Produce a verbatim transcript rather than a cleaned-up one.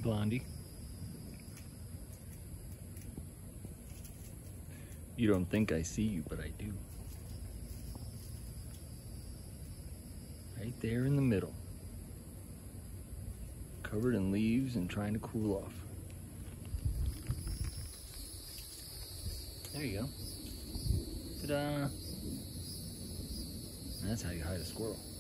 Blondie. You don't think I see you, but I do. Right there in the middle. Covered in leaves and trying to cool off. There you go. Ta-da! That's how you hide a squirrel.